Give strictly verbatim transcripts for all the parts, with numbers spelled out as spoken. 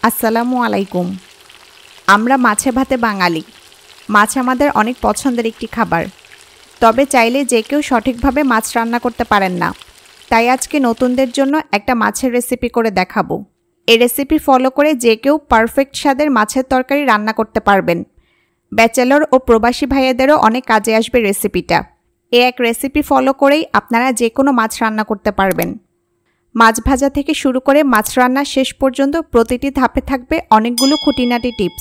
আসসালামু আলাইকুম। আমরা মাছে ভাতে বাঙালি। মাছ আমাদের অনেক পছন্দের একটি খাবার। তবে চাইলে যে কেউ সঠিকভাবে মাছ রান্না করতে পারেন না। তাই আজকে নতুনদের জন্য একটা মাছের রেসিপি করে দেখাবো। এই রেসিপি ফলো করে যে কেউ পারফেক্ট স্বাদের মাছের তরকারি রান্না করতে পারবেন। ব্যাচেলর ও প্রবাসী ভাইয়েদেরও অনেক কাজে আসবে রেসিপিটা। এই এক রেসিপি ফলো করেই আপনারা যে কোনো মাছ রান্না করতে পারবেন। মাছ ভাজা থেকে শুরু করে মাছ রান্না শেষ পর্যন্ত প্রতিটি ধাপে থাকবে অনেকগুলো খুঁটিনাটি টিপস।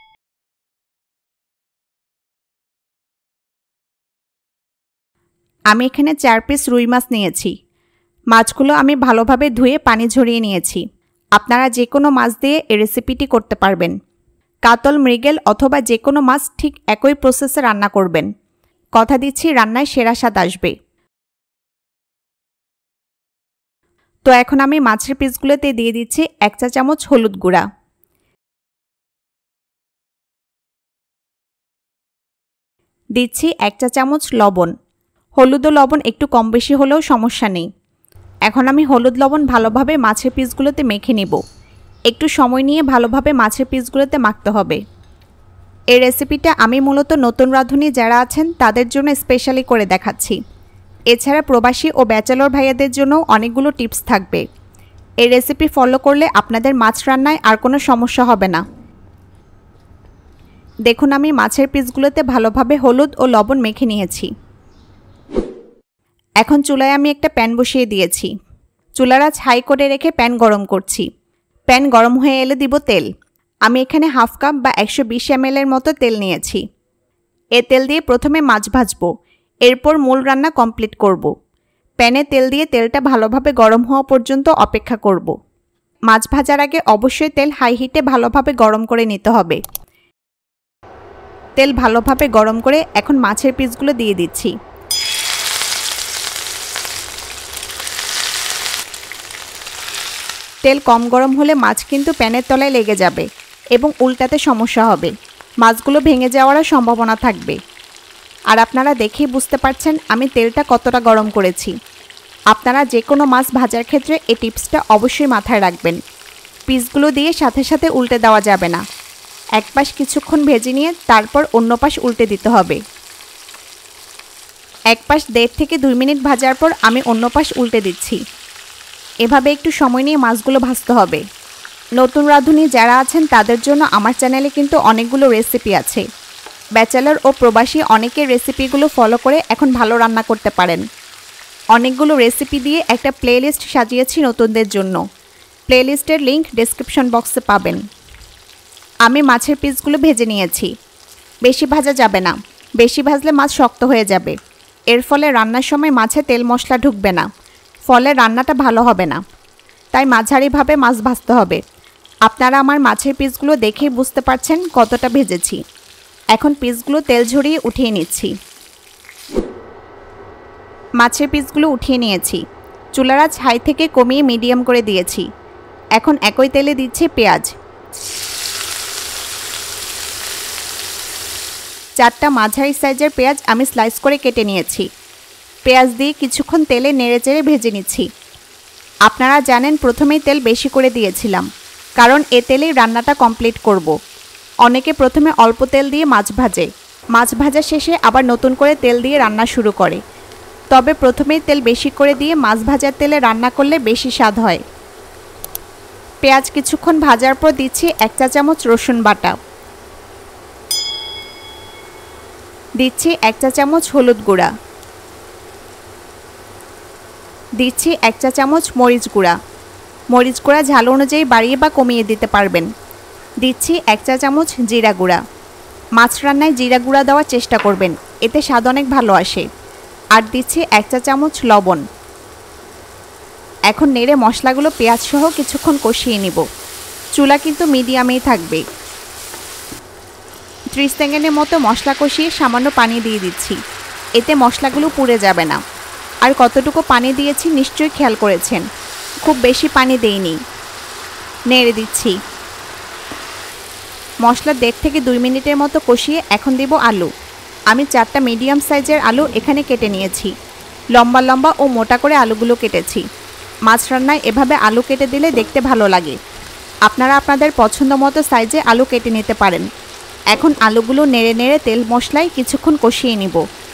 আমি এখানে চার পিস রুই মাছ নিয়েছি। মাছগুলো আমি ভালোভাবে ধুয়ে পানি ঝরিয়ে নিয়েছি। আপনারা যে কোনো মাছ দিয়ে এই রেসিপিটি করতে পারবেন। কাতল, মৃগেল অথবা যে কোনো মাছ ঠিক একই প্রসেসে রান্না করবেন। কথা দিচ্ছি রান্নায় সেরা স্বাদ আসবে। তো এখন আমি মাছের পিসগুলোতে দিয়ে দিচ্ছি এক চা চামচ হলুদ গুঁড়া, দিচ্ছি এক চা চামচ লবণ। হলুদ ও লবণ একটু কম বেশি হলেও সমস্যা নেই। এখন আমি হলুদ লবণ ভালোভাবে মাছের পিসগুলোতে মেখে নিব। একটু সময় নিয়ে ভালোভাবে মাছের পিসগুলোতে মাখতে হবে। এই রেসিপিটা আমি মূলত নতুন রাঁধুনি যারা আছেন তাদের জন্য স্পেশালি করে দেখাচ্ছি। এছাড়া প্রবাসী ও ব্যাচেলর ভাইয়াদের জন্য অনেকগুলো টিপস থাকবে। এই রেসিপি ফলো করলে আপনাদের মাছ রান্নায় আর কোনো সমস্যা হবে না। দেখুন আমি মাছের পিসগুলোতে ভালোভাবে হলুদ ও লবণ মেখে নিয়েছি। এখন চুলায় আমি একটা প্যান বসিয়ে দিয়েছি। চুলার আঁচ হাই করে রেখে প্যান গরম করছি। প্যান গরম হয়ে এলে দিব তেল। আমি এখানে হাফ কাপ বা একশো বিশ এম এল এর মতো তেল নিয়েছি। এ তেল দিয়ে প্রথমে মাছ ভাজবো, এরপর মূল রান্না কমপ্লিট করব। প্যানে তেল দিয়ে তেলটা ভালোভাবে গরম হওয়া পর্যন্ত অপেক্ষা করব। মাছ ভাজার আগে অবশ্যই তেল হাই হিটে ভালোভাবে গরম করে নিতে হবে। তেল ভালোভাবে গরম করে এখন মাছের পিসগুলো দিয়ে দিচ্ছি। তেল কম গরম হলে মাছ কিন্তু প্যানের তলায় লেগে যাবে এবং উল্টাতে সমস্যা হবে। মাছগুলো ভেঙে যাওয়ারও সম্ভাবনা থাকবে। আর আপনারা দেখেই বুঝতে পারছেন আমি তেলটা কতটা গরম করেছি। আপনারা যে কোনো মাছ ভাজার ক্ষেত্রে এই টিপসটা অবশ্যই মাথায় রাখবেন। পিসগুলো দিয়ে সাথে সাথে উল্টে দেওয়া যাবে না। এক পাশ কিছুক্ষণ ভেজে নিয়ে তারপর অন্য পাশ উল্টে দিতে হবে। এক পাশ দেড় থেকে দুই মিনিট ভাজার পর আমি অন্য পাশ উল্টে দিচ্ছি। এভাবে একটু সময় নিয়ে মাছগুলো ভাজতে হবে। নতুন রাঁধুনি যারা আছেন তাদের জন্য আমার চ্যানেলে কিন্তু অনেকগুলো রেসিপি আছে। ব্যাচেলর ও প্রবাসী অনেকের রেসিপিগুলো ফলো করে এখন ভালো রান্না করতে পারেন। অনেকগুলো রেসিপি দিয়ে একটা প্লেলিস্ট সাজিয়েছি নতুনদের জন্য। প্লেলিস্টের লিংক ডেসক্রিপশন বক্সে পাবেন। আমি মাছের পিসগুলো ভেজে নিয়েছি। বেশি ভাজা যাবে না, বেশি ভাজলে মাছ শক্ত হয়ে যাবে। এর ফলে রান্নার সময় মাছে তেল মশলা ঢুকবে না, ফলে রান্নাটা ভালো হবে না। তাই মাঝারিভাবে মাছ ভাজতে হবে। আপনারা আমার মাছের পিসগুলো দেখেই বুঝতে পারছেন কতটা ভেজেছি। এখন পিসগুলো তেল ঝরিয়ে উঠিয়ে নিচ্ছি। মাছের পিসগুলো উঠিয়ে নিয়েছি। চুলার আঁচ হাই থেকে কমিয়ে মিডিয়াম করে দিয়েছি। এখন একই তেলে দিচ্ছি পেঁয়াজ। চারটা মাঝারি সাইজের পেঁয়াজ আমি স্লাইস করে কেটে নিয়েছি। পেঁয়াজ দিয়ে কিছুক্ষণ তেলে নেড়েচেড়ে ভেজে নিচ্ছি। আপনারা জানেন প্রথমেই তেল বেশি করে দিয়েছিলাম, কারণ এ তেলেই রান্নাটা কমপ্লিট করব। অনেকে প্রথমে অল্প তেল দিয়ে মাছ ভাজে, মাছ ভাজা শেষে আবার নতুন করে তেল দিয়ে রান্না শুরু করে। তবে প্রথমেই তেল বেশি করে দিয়ে মাছ ভাজার তেলে রান্না করলে বেশি স্বাদ হয়। পেঁয়াজ কিছুক্ষণ ভাজার পর দিচ্ছি এক চা চামচ রসুন বাটা, দিচ্ছি এক চা চামচ হলুদ গুঁড়া, দিচ্ছি এক চা চামচ মরিচ গুঁড়া। মরিচ গুঁড়া ঝাল অনুযায়ী বাড়িয়ে বা কমিয়ে দিতে পারবেন। দিচ্ছি এক চা চামচ জিরা গুঁড়া। মাছ রান্নায় জিরা গুঁড়া দেওয়ার চেষ্টা করবেন, এতে স্বাদ অনেক ভালো আসে। আর দিচ্ছি এক চা চামচ লবণ। এখন নেড়ে মশলাগুলো পেঁয়াজ সহ কিছুক্ষণ কষিয়ে নিব। চুলা কিন্তু মিডিয়ামেই থাকবে। ত্রিশ সেকেন্ডের মতো মশলা কষিয়ে সামান্য পানি দিয়ে দিচ্ছি। এতে মশলাগুলো পুড়ে যাবে না। আর কতটুকু পানি দিয়েছি নিশ্চয়ই খেয়াল করেছেন। খুব বেশি পানি দেইনি। নেড়ে দিচ্ছি। মশলা দেড় থেকে দুই মিনিটের মতো কষিয়ে এখন দেব আলু। আমি চারটা মিডিয়াম সাইজের আলু এখানে কেটে নিয়েছি। লম্বা লম্বা ও মোটা করে আলুগুলো কেটেছি। মাছ রান্নায় এভাবে আলু কেটে দিলে দেখতে ভালো লাগে। আপনারা আপনাদের পছন্দ মতো সাইজে আলু কেটে নিতে পারেন। এখন আলুগুলো নেড়ে নেড়ে তেল মশলায় কিছুক্ষণ কষিয়ে নিব।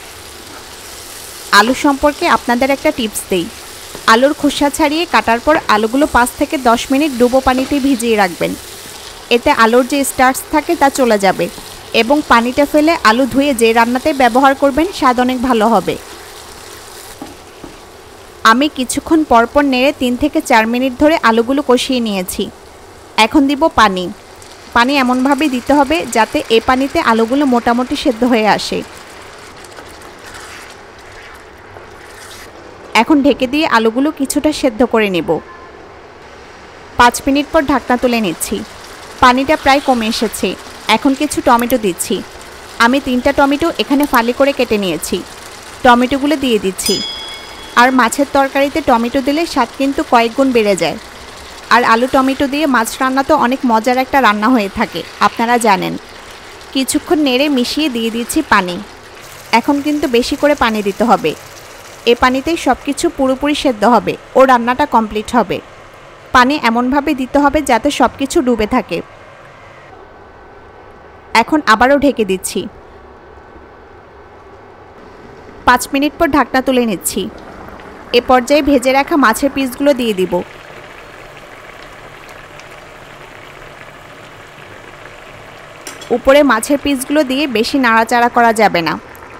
আলু সম্পর্কে আপনাদের একটা টিপস দেই। আলুর খোসা ছাড়িয়ে কাটার পর আলুগুলো পাঁচ থেকে দশ মিনিট ডুবো পানিতে ভিজিয়ে রাখবেন। এতে আলুর যে স্টার্চ থাকে তা চলে যাবে এবং পানিটা ফেলে আলু ধুয়ে যে রান্নাতে ব্যবহার করবেন স্বাদ অনেক ভালো হবে। আমি কিছুক্ষণ পরপর নেড়ে তিন থেকে চার মিনিট ধরে আলুগুলো কষিয়ে নিয়েছি। এখন দিব পানি। পানি এমনভাবে দিতে হবে যাতে এ পানিতে আলুগুলো মোটামুটি সেদ্ধ হয়ে আসে। এখন ঢেকে দিয়ে আলুগুলো কিছুটা সেদ্ধ করে নেব। পাঁচ মিনিট পর ঢাকনা তুলে নিচ্ছি। পানিটা প্রায় কমে এসেছে। এখন কিছু টমেটো দিচ্ছি। আমি তিনটা টমেটো এখানে ফালি করে কেটে নিয়েছি। টমেটোগুলো দিয়ে দিচ্ছি। আর মাছের তরকারিতে টমেটো দিলে স্বাদ কিন্তু কয়েক গুণ বেড়ে যায়। আর আলু টমেটো দিয়ে মাছ রান্না তো অনেক মজার একটা রান্না হয়ে থাকে, আপনারা জানেন। কিছুক্ষণ নেড়ে মিশিয়ে দিয়ে দিচ্ছি পানি। এখন কিন্তু বেশি করে পানি দিতে হবে। এ পানিতেই সব কিছু পুরোপুরি সেদ্ধ হবে ও রান্নাটা কমপ্লিট হবে। পানি এমনভাবে দিতে হবে যাতে সব কিছু ডুবে থাকে। এখন আবারও ঢেকে দিচ্ছি। পাঁচ মিনিট পর ঢাকনা তুলে নিচ্ছি। এ পর্যায়ে ভেজে রাখা মাছের পিসগুলো দিয়ে দিব। উপরে মাছের পিসগুলো দিয়ে বেশি নাড়াচাড়া করা যাবে না।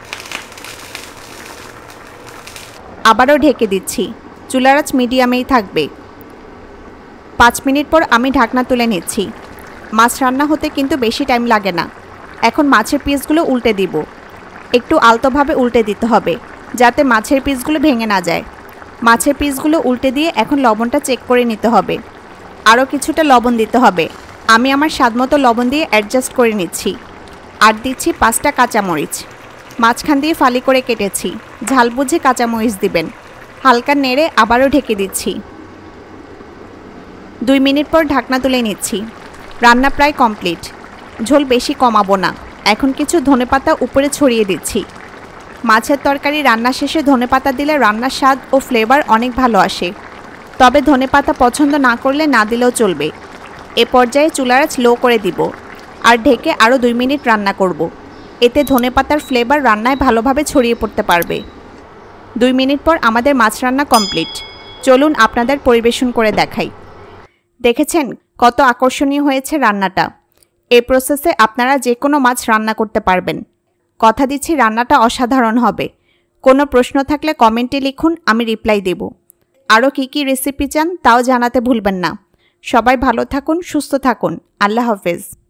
আবারও ঢেকে দিচ্ছি। চুলার আঁচ মিডিয়ামেই থাকবে। পাঁচ মিনিট পর আমি ঢাকনা তুলে নিচ্ছি। মাছ রান্না হতে কিন্তু বেশি টাইম লাগে না। এখন মাছের পিসগুলো উল্টে দিব। একটু আলতোভাবে উল্টে দিতে হবে যাতে মাছের পিসগুলো ভেঙে না যায়। মাছের পিসগুলো উল্টে দিয়ে এখন লবণটা চেক করে নিতে হবে। আরও কিছুটা লবণ দিতে হবে। আমি আমার স্বাদমতো লবণ দিয়ে অ্যাডজাস্ট করে নিচ্ছি। আর দিচ্ছি পাঁচটা কাঁচামরিচ। মাঝখান দিয়ে ফালি করে কেটেছি। ঝাল বুঝে কাঁচামরিচ দিবেন। হালকা নেড়ে আবারও ঢেকে দিচ্ছি। দুই মিনিট পর ঢাকনা তুলে নিচ্ছি। রান্না প্রায় কমপ্লিট। ঝোল বেশি কমাবো না। এখন কিছু ধনেপাতা উপরে ছড়িয়ে দিচ্ছি। মাছের তরকারি রান্না শেষে ধনেপাতা দিলে রান্নার স্বাদ ও ফ্লেভার অনেক ভালো আসে। তবে ধনেপাতা পছন্দ না করলে না দিলেও চলবে। এ পর্যায়ে চুলার আঁচ লো করে দিব আর ঢেকে আরও দুই মিনিট রান্না করব। এতে ধনেপাতার ফ্লেভার রান্নায় ভালোভাবে ছড়িয়ে পড়তে পারবে। দুই মিনিট পর আমাদের মাছ রান্না কমপ্লিট। চলুন আপনাদের পরিবেশন করে দেখাই। দেখেছেন কত আকর্ষণীয় হয়েছে রান্নাটা। এই প্রসেসে আপনারা যে কোনো মাছ রান্না করতে পারবেন। কথা দিচ্ছি রান্নাটা অসাধারণ হবে। কোনো প্রশ্ন থাকলে কমেন্টে লিখুন, আমি রিপ্লাই দেব। আরও কী কী রেসিপি চান তাও জানাতে ভুলবেন না। সবাই ভালো থাকুন, সুস্থ থাকুন। আল্লাহ হাফেজ।